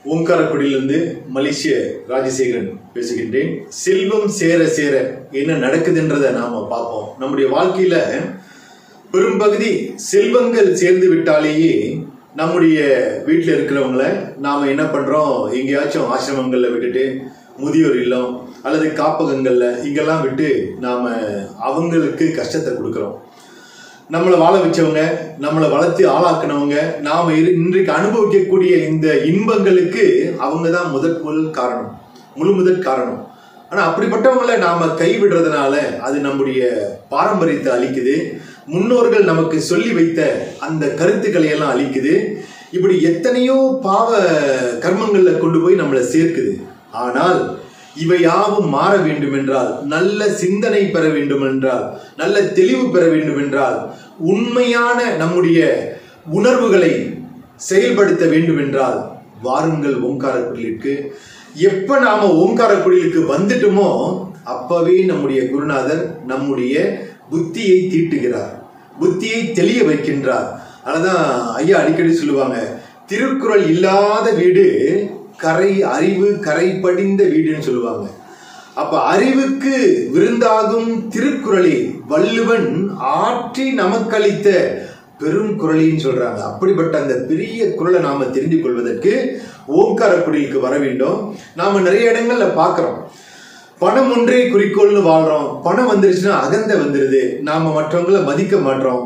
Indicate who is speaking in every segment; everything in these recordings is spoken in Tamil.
Speaker 1: ஓங்காரக்குடியிலிருந்து மலேசிய ராஜசேகரன் பேசுகின்றேன். செல்வம் சேர சேர என்ன நடக்குதுன்றதை நாம பார்ப்போம். நம்முடைய வாழ்க்கையில பெரும்பகுதி செல்வங்கள் சேர்ந்து விட்டாலேயே நம்முடைய வீட்டில் இருக்கிறவங்கள நாம என்ன பண்றோம், எங்கேயாச்சும் ஆசிரமங்கள்ல விட்டுட்டு முதியோர் இல்லம் அல்லது காப்பகங்கள்ல இங்கெல்லாம் விட்டு நாம அவங்களுக்கு கஷ்டத்தை கொடுக்குறோம். நம்மளை வாழ வச்சவங்க, நம்மளை வளர்த்து ஆளாக்குனவங்க, நாம இன்றைக்கு அனுபவிக்கக்கூடிய இந்த இன்பங்களுக்கு அவங்க தான் முதற் காரணம். ஆனா அப்படிப்பட்டவங்களை நாம கைவிடுறதுனால அது நம்முடைய பாரம்பரியத்தை அழிக்குது. முன்னோர்கள் நமக்கு சொல்லி வைத்த அந்த கருத்துக்களை எல்லாம் அழிக்குது. இப்படி எத்தனையோ பாவ கர்மங்கள்ல கொண்டு போய் நம்மளை சேர்க்குது. ஆனால் இவை யாவும் மாற வேண்டும் என்றால், நல்ல சிந்தனை பெற வேண்டும் என்றால், நல்ல தெளிவு பெற வேண்டும் என்றால், உண்மையான நம்முடைய உணர்வுகளை செயல்படுத்த வேண்டும் என்றால் வாருங்கள் ஓங்காரக்குடிலுக்கு. எப்ப நாம ஓங்காரக்குடிலுக்கு வந்துட்டோமோ அப்பவே நம்முடைய குருநாதர் நம்முடைய புத்தியை தீட்டுகிறார், புத்தியை தெளிய வைக்கின்றார். அதனாதான் ஐயா அடிக்கடி சொல்லுவாங்க, திருக்குறள் இல்லாத வீடு அறிவு கரை படிந்த வீடுன்னு சொல்லுவாங்க. அப்ப அறிவுக்கு விருந்தாகும் திருக்குறளை வள்ளுவன் ஆற்றி நமக்களித்த பெரும் குறளின்னு சொல்றாங்க. அப்படிப்பட்ட அந்த பெரிய குறளை நாம தெரிந்து கொள்வதற்கு ஓங்காரக்குடிலுக்கு வர வேண்டும். நாம நிறைய இடங்கள்ல பாக்குறோம், பணம் ஒன்றே குறிக்கோள்னு வாழ்றோம். பணம் வந்துருச்சுன்னா அகந்தை வந்துருது, நாம மற்றவங்களை மதிக்க மாட்டோம்.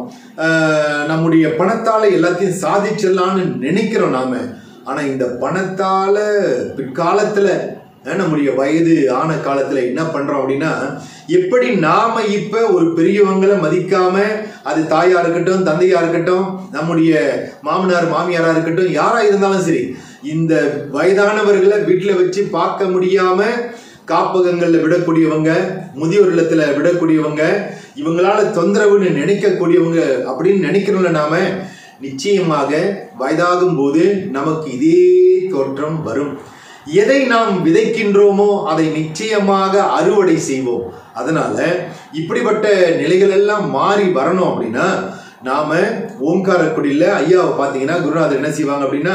Speaker 1: நம்முடைய பணத்தால எல்லாத்தையும் சாதிச்சிடலான்னு நினைக்கிறோம் நாம. ஆனா இந்த பணத்தால பிற்காலத்துல நம்முடைய வயது ஆன காலத்துல என்ன பண்றோம் அப்படின்னா, எப்படி நாம இப்ப ஒரு பெரியவங்களை மதிக்காம, அது தாயா இருக்கட்டும், தந்தையா இருக்கட்டும், நம்முடைய மாமனார் மாமியாரா இருக்கட்டும், யாரா இருந்தாலும் சரி, இந்த வயதானவர்களை வீட்டுல வச்சு பார்க்க முடியாம காப்பகங்கள்ல விடக்கூடியவங்க, முதியோர் இல்லத்துல விடக்கூடியவங்க, இவங்களால தொந்தரவுன்னு நினைக்கக்கூடியவங்க அப்படின்னு நினைக்கிறோம்ல நாம, நிச்சயமாக வயதாகும் போது நமக்கு இதே தோற்றம் வரும். எதை நாம் விதைக்கின்றோமோ அதை நிச்சயமாக அறுவடை செய்வோம். அதனால இப்படிப்பட்ட நிலைகள் எல்லாம் மாறி வரணும் அப்படின்னா நாம ஓங்காரக்குடியில ஐயாவை பார்த்தீங்கன்னா குருநாதர் என்ன செய்வாங்க அப்படின்னா,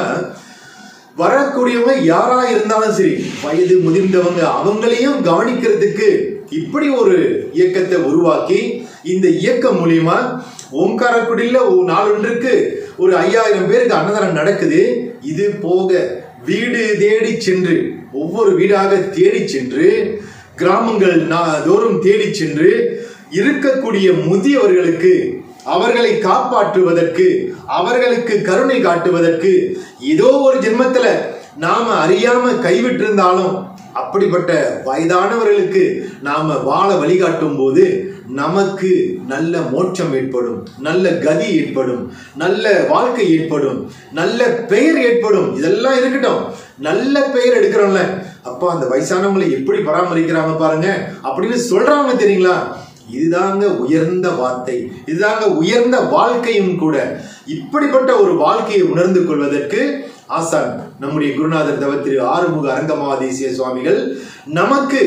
Speaker 1: வரக்கூடியவங்க யாரா இருந்தாலும் சரி, வயது முதிர்ந்தவங்க, அவங்களையும் கவனிக்கிறதுக்கு இப்படி ஒரு இயக்கத்தை உருவாக்கி, இந்த இயக்கம் மூலியமா ஓங்காரக்குடியில நாளொன்றுக்கு ஒரு 5000 பேருக்கு அன்னதானம் நடக்குது. இது போக வீடு தேடி சென்று, ஒவ்வொரு வீடாக தேடி சென்று, கிராமங்கள் தோறும் தேடி சென்று இருக்கக்கூடிய முதியவர்களுக்கு அவர்களை காப்பாற்றுவதற்கு, அவர்களுக்கு கருணை காட்டுவதற்கு, ஏதோ ஒரு ஜென்மத்துல நாம அறியாம கைவிட்டிருந்தாலும் அப்படிப்பட்ட வயதானவர்களுக்கு நாம வாழ வழிகாட்டும் போது நமக்கு நல்ல மோட்சம் ஏற்படும், நல்ல கதி ஏற்படும், நல்ல வாழ்க்கை ஏற்படும், நல்ல பெயர் ஏற்படும். இதெல்லாம் இருக்கட்டும், நல்ல பெயர் எடுக்கிறோம்ல, அப்பா அந்த வயசானவங்களை எப்படி பராமரிக்கிறாங்க பாருங்க அப்படின்னு சொல்றாங்க தெரியுங்களா. இதுதாங்க உயர்ந்த வார்த்தை, இதுதாங்க உயர்ந்த வாழ்க்கையும் கூட. இப்படிப்பட்ட ஒரு வாழ்க்கையை உணர்ந்து கொள்வதற்கு ஆசான் நம்முடைய குருநாதர் திரு ஆறுமுக அரங்க சுவாமிகள் நமக்கு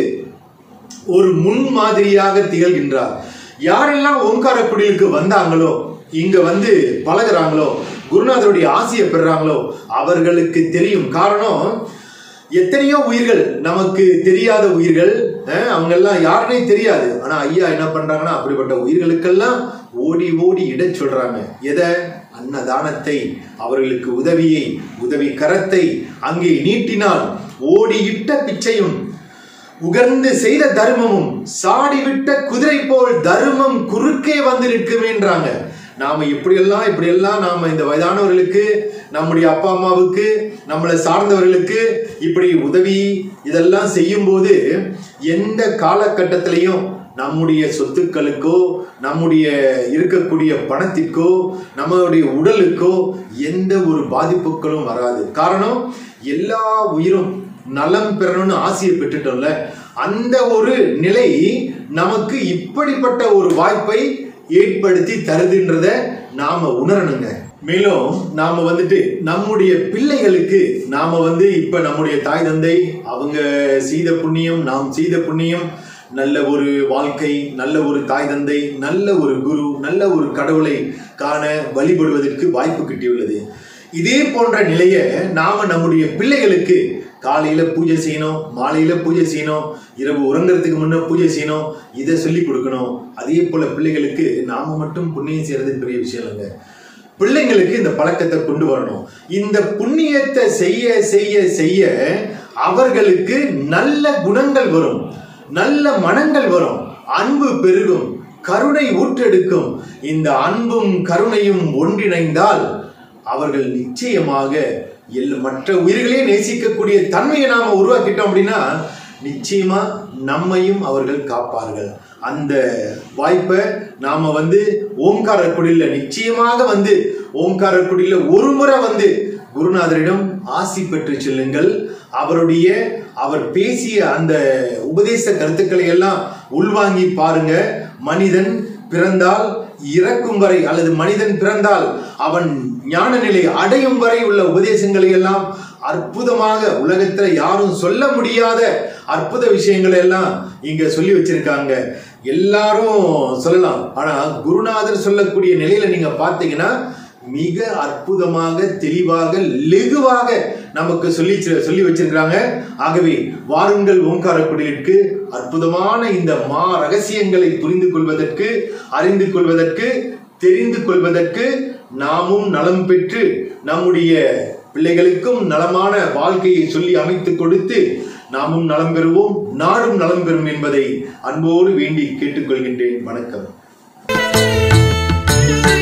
Speaker 1: ஒரு முன்மாதிரியாக திகழ்கின்றார். யாரெல்லாம் ஓங்காரக்குடிலுக்கு வந்தாங்களோ, இங்க வந்து பழகுறாங்களோ, குருநாதருடைய ஆசியை பெறாங்களோ அவர்களுக்கு தெரியும். காரணம், எத்தனையோ உயிர்கள், நமக்கு தெரியாத உயிர்கள், அவங்க எல்லாம் யாருன்னே தெரியாது. ஆனா ஐயா என்ன பண்றாங்கன்னா, அப்படிப்பட்ட உயிர்களுக்கெல்லாம் ஓடி ஓடி இட சொல்றாங்க. எதை? அன்னதானத்தை, அவர்களுக்கு உதவியை, உதவி கரத்தை அங்கே நீட்டினால் ஓடியிட்ட பிச்சையும், உகர்ந்து செய்த தர்மமும், சாடிவிட்ட குதிரை போல் தர்மம் குறுக்கே வந்து நிற்குமேன்றாங்க. நாம இப்படியெல்லாம் நாம இந்த வயதானவர்களுக்கு, நம்முடைய அப்பா அம்மாவுக்கு, நம்மளை சார்ந்தவர்களுக்கு இப்படி உதவி இதெல்லாம் செய்யும் போது எந்த காலகட்டத்திலையும் நம்முடைய சொத்துக்களுக்கோ, நம்முடைய இருக்கக்கூடிய பணத்திற்கோ, நம்மளுடைய உடலுக்கோ எந்த ஒரு பாதிப்புகளும் வராது. காரணம், எல்லா உயிரும் நலம் பெறணும்னு ஆசையை பெற்றுட்டோம்ல, அந்த ஒரு நிலை நமக்கு இப்படிப்பட்ட ஒரு வாய்ப்பை ஏற்படுத்தி தருதுன்றத நாம உணரணுங்க. மேலும் நாம நம்முடைய பிள்ளைகளுக்கு நாம இப்ப நம்முடைய தாய் தந்தை அவங்க செய்த புண்ணியம், நாம் செய்த புண்ணியம், நல்ல ஒரு வாழ்க்கை, நல்ல ஒரு தாய் தந்தை, நல்ல ஒரு குரு, நல்ல ஒரு கடவுளை காண வழிபடுவதற்கு வாய்ப்பு கிட்டியுள்ளது. இதே போன்ற நிலையை நாம நம்முடைய பிள்ளைகளுக்கு காலையில பூஜை செய்யணும், மாலையில பூஜை செய்யணும், இரவு உறங்குறதுக்கு முன்ன பூஜை செய்யணும், இதை சொல்லி கொடுக்கணும். அதே போல பிள்ளைகளுக்கு நாம மட்டும் புண்ணியம் செய்யறது பெரிய விஷயம் இல்லைங்க. பிள்ளைங்களுக்கு இந்த பழக்கத்தை கொண்டு வரணும். இந்த புண்ணியத்தை செய்ய செய்ய செய்ய அவர்களுக்கு நல்ல குணங்கள் வரும், நல்ல மனங்கள் வரும், அன்பு பெருகும், கருணை ஊற்றெடுக்கும். இந்த அன்பும் கருணையும் ஒன்றிணைந்தால் அவர்கள் நிச்சயமாக மற்ற உயிர்களே நேசிக்கக்கூடிய தன்மையை நாம உருவாக்கிட்டோம் அப்படின்னா நிச்சயமா நம்மையும் அவர்கள் காப்பார்கள். அந்த வாய்ப்பை நாம ஓங்காரக்குடியில நிச்சயமாக ஓங்காரக்குடியில ஒரு முறை குருநாதரிடம் ஆசி பெற்று செல்லுங்கள். அவர் பேசிய அந்த உபதேச கருத்துக்களை எல்லாம் உள்வாங்கி பாருங்க. மனிதன் பிறந்தால் இறக்கும் வரை, அல்லது மனிதன் பிறந்தால் அவன் ஞான நிலை அடையும் வரை உள்ள உபதேசங்களை எல்லாம் அற்புதமாக உலகத்துல யாரும் சொல்ல முடியாத அற்புத விஷயங்களை எல்லாம் இங்க சொல்லி வச்சிருக்காங்க. எல்லாரும் சொல்லலாம், ஆனா குருநாதர் சொல்லக்கூடிய நிலையில நீங்க பார்த்தீங்கன்னா மிக அற்புதமாக, தெளிவாக, லெகுவாக நமக்கு சொல்லி வச்சிருக்கிறாங்க. ஆகவே வாருங்கள் ஓங்காரக்குடிலுக்கு. அற்புதமான இந்த மா ரகசியங்களை புரிந்து கொள்வதற்கு, அறிந்து கொள்வதற்கு, தெரிந்து கொள்வதற்கு, நாமும் நலம் பெற்று நம்முடைய பிள்ளைகளுக்கும் நலமான வாழ்க்கையை சொல்லி அமைத்து கொடுத்து நாமும் நலம் பெறுவோம், நாடும் நலம் பெறும் என்பதை அன்போடு வேண்டி கேட்டுக்கொள்கின்றேன். வணக்கம்.